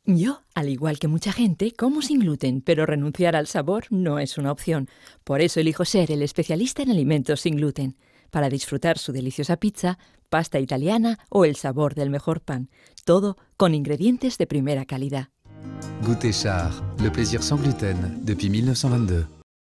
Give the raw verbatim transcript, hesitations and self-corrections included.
Yo, al igual que mucha gente, como sin gluten, pero renunciar al sabor no es una opción. Por eso elijo ser el especialista en alimentos sin gluten, para disfrutar su deliciosa pizza, pasta italiana o el sabor del mejor pan. Todo con ingredientes de primera calidad. Goûter Char, le plaisir sans gluten, depuis mille neuf cent vingt-deux.